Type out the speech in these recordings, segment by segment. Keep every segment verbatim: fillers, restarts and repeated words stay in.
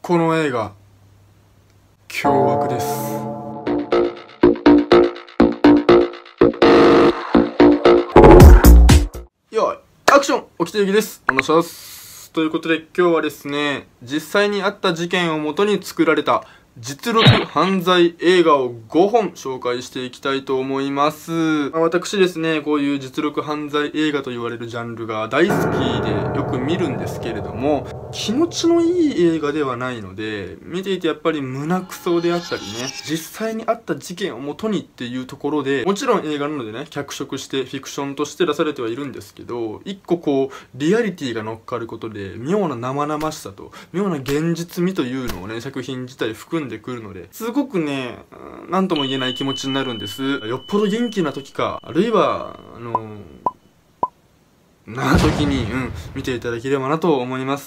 この映画凶悪です。よいアクション起きてゆきです。お願いします。ということで今日はですね、実際にあった事件をもとに作られた実録犯罪映画をごほん紹介していきたいと思います。まあ、私ですね、こういう実録犯罪映画と言われるジャンルが大好きでよく見るんですけれども、気持ちのいい映画ではないので、見ていてやっぱり胸クソであったりね、実際にあった事件をもとにっていうところで、もちろん映画なのでね、脚色してフィクションとして出されてはいるんですけど、一個こう、リアリティが乗っかることで、妙な生々しさと、妙な現実味というのをね、作品自体含んでくるので、すごくね、なんとも言えない気持ちになるんです。よっぽど元気な時か、あるいは、あのー、な時に、うん、見ていただければなと思います。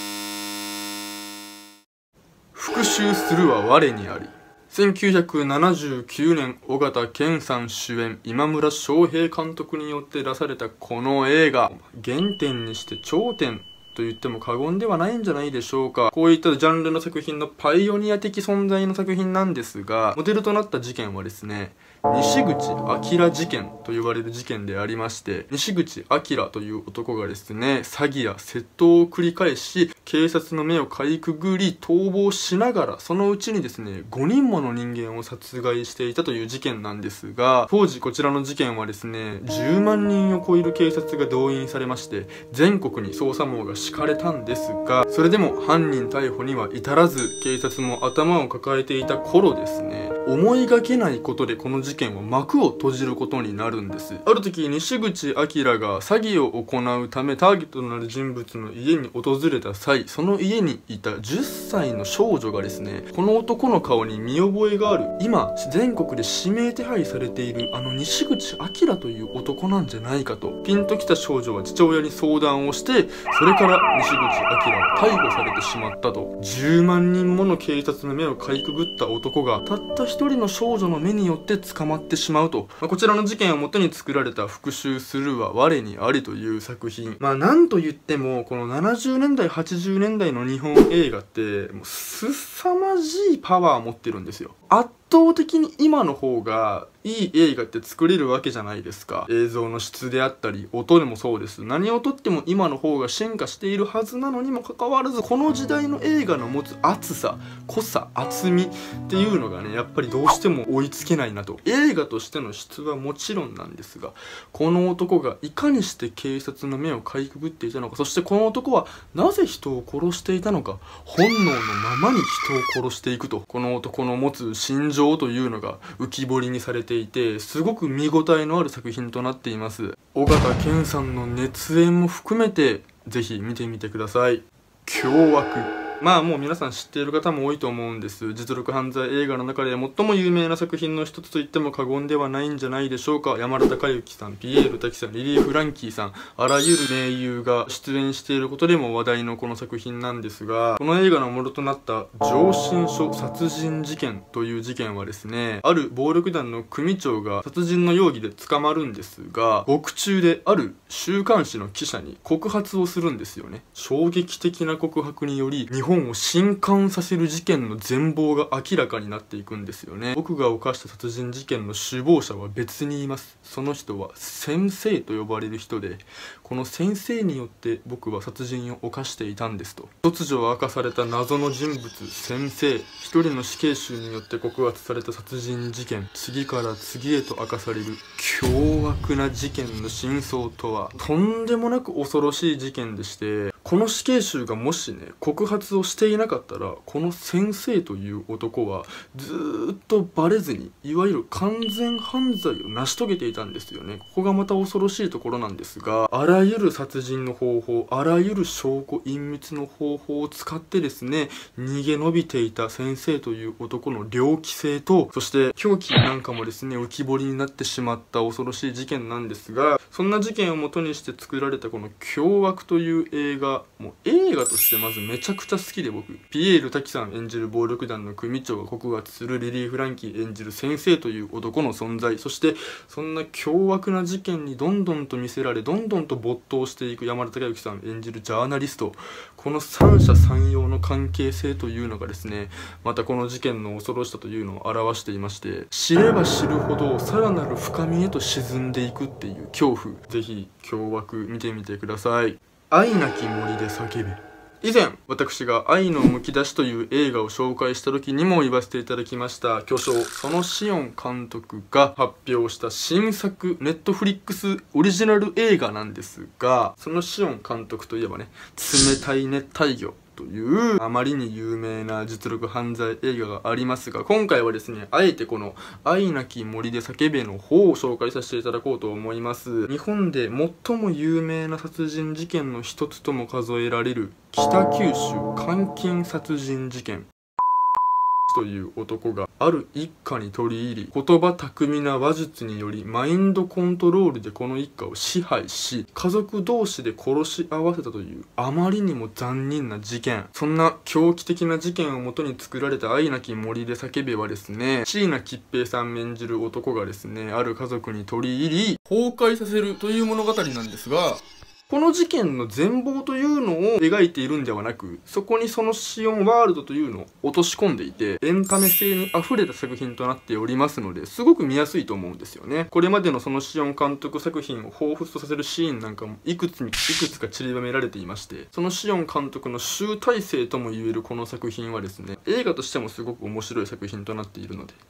復讐するは我にあり。せんきゅうひゃくななじゅうきゅうねん、尾形健さん主演、今村昌平監督によって出されたこの映画、原点にして頂点と言っても過言ではないんじゃないでしょうか。こういったジャンルの作品のパイオニア的存在の作品なんですが、モデルとなった事件はですね、西口明事件と呼ばれる事件でありまして、西口明という男がですね、詐欺や窃盗を繰り返し、警察の目をかいくぐり逃亡しながら、そのうちにですね、ごにんもの人間を殺害していたという事件なんですが、当時こちらの事件はですね、じゅうまんにんを超える警察が動員されまして、全国に捜査網が敷かれたんですが、それでも犯人逮捕には至らず、警察も頭を抱えていた頃ですね、思いがけないことでこの事件は幕を閉じることになるんです。ある時、西口明が詐欺を行うためターゲットとなる人物の家に訪れた際、その家にいたじゅっさいの少女がですね、この男の顔に見覚えがある、今全国で指名手配されているあの西口明という男なんじゃないかと、ピンときた少女は父親に相談をして、それから西口明は逮捕されてしまったと。じゅうまんにんもの警察の目をかいくぐった男がたった一人の少女の目によって捕まってしまうと、まあ、こちらの事件をもとに作られた復讐するは我にありという作品。まあなんと言ってもこのななじゅうねんだいはちじゅうねんだいの日本映画ってもう凄まじいパワーを持ってるんですよ。圧倒的に今の方がいい映画って作れるわけじゃないですか。映像の質であったり音でもそうです。何をとっても今の方が進化しているはずなのにもかかわらず、この時代の映画の持つ熱さ、濃さ、厚みっていうのがね、やっぱりどうしても追いつけないなと。映画としての質はもちろんなんですが、この男がいかにして警察の目をかいくぐっていたのか、そしてこの男はなぜ人を殺していたのか、本能のままに人を殺していくと、この男の持つ心情というのが浮き彫りにされていて、すごく見応えのある作品となっています。尾形健さんの熱演も含めてぜひ見てみてください。凶悪。まあもう皆さん知っている方も多いと思うんです。実録犯罪映画の中で最も有名な作品の一つと言っても過言ではないんじゃないでしょうか。山田孝之さん、ピエール滝さん、リリー・フランキーさん、あらゆる名優が出演していることでも話題のこの作品なんですが、この映画の元となった上申書殺人事件という事件はですね、ある暴力団の組長が殺人の容疑で捕まるんですが、獄中である週刊誌の記者に告発をするんですよね。衝撃的な告白により日本を震撼させる事件の全貌が明らかになっていくんですよね。僕が犯した殺人事件の首謀者は別にいます。その人は先生と呼ばれる人で、この先生によって僕は殺人を犯していたんですと。突如明かされた謎の人物先生、一人の死刑囚によって告発された殺人事件、次から次へと明かされる凶悪な事件の真相とは、とんでもなく恐ろしい事件でして、この死刑囚がもしね告発をしていなかったら、この先生という男はずーっとバレずに、いわゆる完全犯罪を成し遂げていたんですよね。ここがまた恐ろしいところなんですが、あらゆる殺人の方法、あらゆる証拠隠滅の方法を使ってですね、逃げ延びていた先生という男の猟奇性と、そして狂気なんかもですね浮き彫りになってしまった恐ろしい事件なんですが、そんな事件をもとにして作られたこの凶悪という映画がもう映画としてまずめちゃくちゃ好きで、僕ピエール滝さん演じる暴力団の組長が告発するリリー・フランキー演じる先生という男の存在、そしてそんな凶悪な事件にどんどんと見せられどんどんと没頭していく山田孝之さん演じるジャーナリスト、この三者三様の関係性というのがですね、またこの事件の恐ろしさというのを表していまして、知れば知るほどさらなる深みへと沈んでいくっていう恐怖、ぜひ凶悪見てみてください。愛なき森で叫べ。以前私が愛のむき出しという映画を紹介した時にも言わせていただきました巨匠園子温監督が発表した新作ネットフリックスオリジナル映画なんですが、園子温監督といえばね、冷たい熱帯魚というあまりに有名な実力犯罪映画がありますが、今回はですね、あえてこの愛なき森で叫べの方を紹介させていただこうと思います。日本で最も有名な殺人事件の一つとも数えられる北九州監禁殺人事件という男がある一家に取り入り、言葉巧みな話術によりマインドコントロールでこの一家を支配し、家族同士で殺し合わせたというあまりにも残忍な事件。そんな狂気的な事件をもとに作られた愛なき森で叫べはですね、椎名桔平さん演じる男がですね、ある家族に取り入り崩壊させるという物語なんですが、この事件の全貌というのを描いているんではなく、そこにそのシオンワールドというのを落とし込んでいて、エンタメ性に溢れた作品となっておりますので、すごく見やすいと思うんですよね。これまでのそのシオン監督作品を彷彿とさせるシーンなんかもいくつにいくつか散りばめられていまして、そのシオン監督の集大成とも言えるこの作品はですね、映画としてもすごく面白い作品となっているので、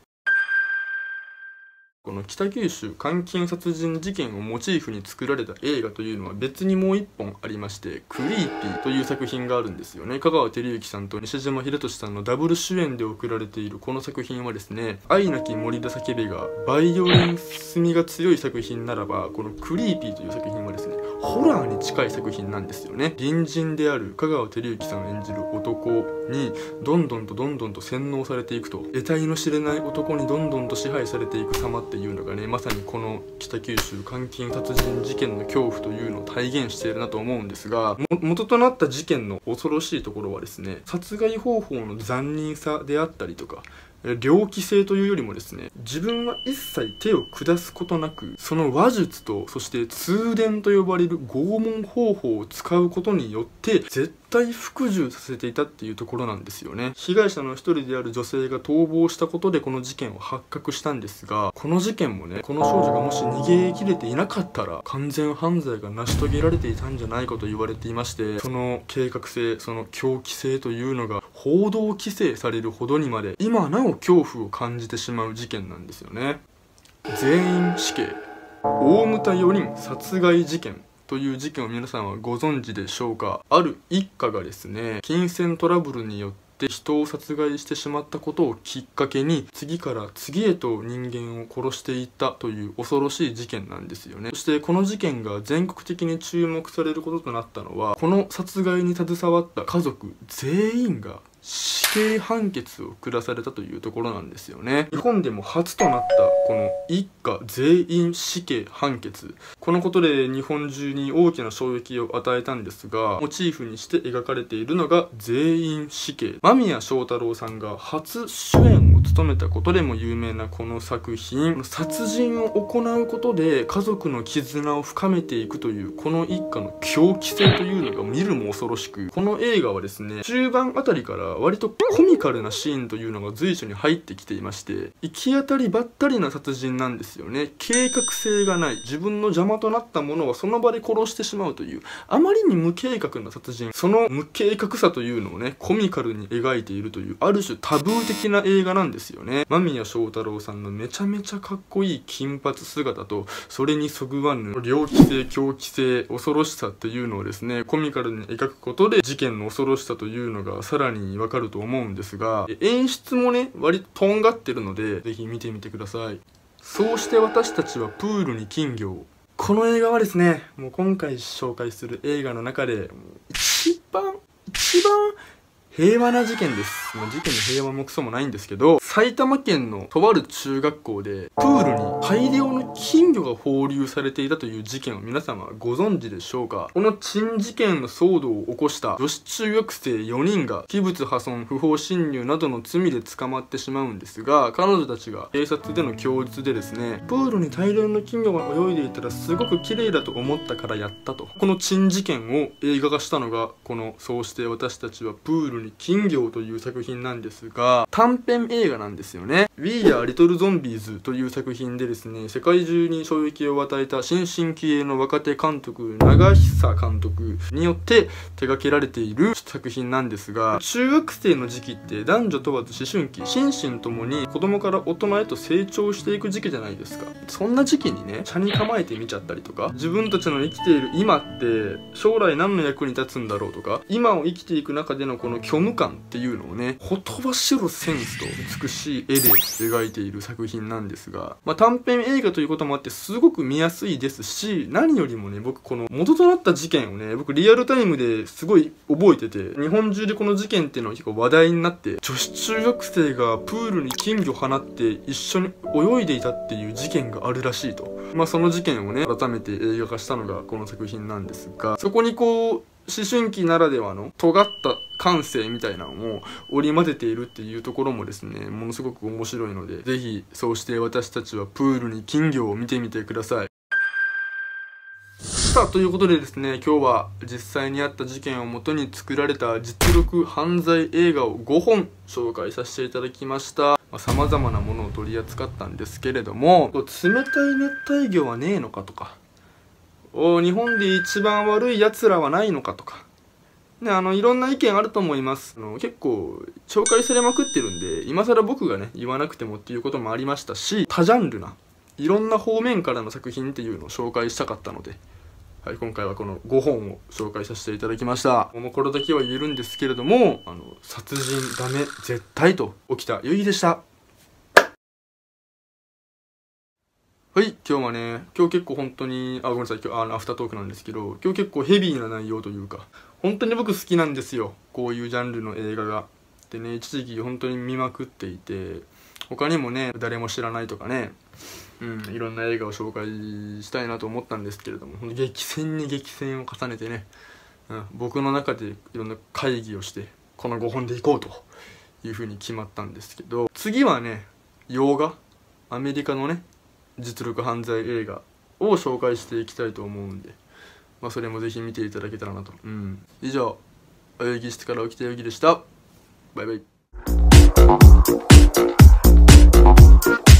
この北九州監禁殺人事件をモチーフに作られた映画というのは別にもう一本ありまして、クリーピーという作品があるんですよね。香川照之さんと西島秀俊さんのダブル主演で送られているこの作品はですね、愛なき森で叫べがバイオレンス味が強い作品ならば、このクリーピーという作品はですね、ホラーに近い作品なんですよね。隣人である香川照之さん演じる男にどんどんとどんどんと洗脳されていくと、得体の知れない男にどんどんと支配されていく様っていうのがね、まさにこの北九州監禁殺人事件の恐怖というのを体現しているなと思うんですが、元となった事件の恐ろしいところはですね、殺害方法の残忍さであったりとか、猟奇性というよりもですね、自分は一切手を下すことなく、その話術とそして通電と呼ばれる拷問方法を使うことによって絶対服従させていたっていうところなんですよね。被害者の一人である女性が逃亡したことでこの事件を発覚したんですが、この事件もね、この少女がもし逃げ切れていなかったら完全犯罪が成し遂げられていたんじゃないかと言われていまして、その計画性、その狂気性というのが報道規制されるほどにまで今なお恐怖を感じてしまう事件なんですよね。全員死刑、大牟田よにん殺害事件という事件を皆さんはご存知でしょうか。ある一家がですね、金銭トラブルによって人を殺害してしまったことをきっかけに次から次へと人間を殺していったという恐ろしい事件なんですよね。そしてこの事件が全国的に注目されることとなったのは、この殺害に携わった家族全員が死刑判決を下されたというところなんですよね。日本でも初となったこの一家全員死刑判決、このことで日本中に大きな衝撃を与えたんですが、モチーフにして描かれているのが全員死刑。間宮祥太朗さんが初主演を務めたことでも有名なこの作品、殺人を行うことで家族の絆を深めていくというこの一家の狂気性というのが見るも恐ろしく、この映画はですね、中盤あたりから割とコミカルなシーンというのが随所に入ってきていまして、行き当たりばったりな殺人なんですよね。計画性がない、自分の邪魔となったものはその場で殺してしまうというあまりに無計画な殺人、その無計画さというのをね、コミカルに描いているというある種タブー的な映画なんですよね。間宮祥太朗さんのめちゃめちゃかっこいい金髪姿と、それにそぐわぬ猟奇性、狂気性、恐ろしさっていうのをですね、コミカルに描くことで事件の恐ろしさというのがさらにわかると思うんですが、演出もね割ととんがってるのでぜひ見てみてください。そうして私たちはプールに金魚を。この映画はですね、もう今回紹介する映画の中で一番一番平和な事件です。まあ、事件の平和もクソもないんですけど、埼玉県のとある中学校でプールに大量の金魚が放流されていたという事件を皆様ご存知でしょうか。この珍事件の騒動を起こした女子中学生よにんが器物破損、不法侵入などの罪で捕まってしまうんですが、彼女たちが警察での供述でですね、プールに大量の金魚が泳いでいたらすごく綺麗だと思ったからやったと。この珍事件を映画化したのがこのそうして私たちはプールに金魚をという作品なんですが、短編映画なんですよね。 We Are Little Zombies という作品でですね、世界中に衝撃を与えた新進気鋭の若手監督長久監督によって手掛けられている作品なんですが、中学生の時期って男女問わず思春期、心身ともに子供から大人へと成長していく時期じゃないですか。そんな時期にね、車に構えてみちゃったりとか、自分たちの生きている今って将来何の役に立つんだろうとか、今を生きていく中でのこの虚無感っていうのをね、ほとばしるセンスと美しい絵で描いている作品なんですが、まあ、短編映画ということもあってすごく見やすいですし、何よりもね、僕この元となった事件をね、僕リアルタイムですごい覚えてて、日本中でこの事件っていうのは結構話題になって、女子中学生がプールに金魚放って一緒に泳いでいたっていう事件があるらしいと。まあその事件をね、改めて映画化したのがこの作品なんですが、そこにこう思春期ならではの尖った感性みたいなのを織り交ぜているっていうところもですね、ものすごく面白いので、ぜひそうして私たちはプールに金魚を見てみてください。さあ、ということでですね、今日は実際にあった事件をもとに作られた実録犯罪映画をごほん紹介させていただきました。さまざまなものを取り扱ったんですけれども、冷たい熱帯魚はねえのかとか、お日本で一番悪い奴らはないのかとか、ね、あのいろんな意見あると思います。あの結構紹介されまくってるんで、今更僕がね言わなくてもっていうこともありましたし、多ジャンルないろんな方面からの作品っていうのを紹介したかったので、はい、今回はこのごほんを紹介させていただきました。もうこれだけは言えるんですけれども、あの殺人ダメ絶対と起きたゆいでした。はい、今日はね、今日結構本当に、あ、ごめんなさい、今日あのアフタートークなんですけど、今日結構ヘビーな内容というか、本当に僕好きなんですよ、こういうジャンルの映画が。でね、一時期本当に見まくっていて、他にもね、誰も知らないとかね、うん、いろんな映画を紹介したいなと思ったんですけれども、激戦に激戦を重ねてね、うん、僕の中でいろんな会議をして、このごほんでいこうというふうに決まったんですけど、次はね、洋画、アメリカのね、実力犯罪映画を紹介していきたいと思うんで、まあ、それもぜひ見ていただけたらなと。うん、以上、泳ぎ室から起きた泳ぎでした。バイバイ。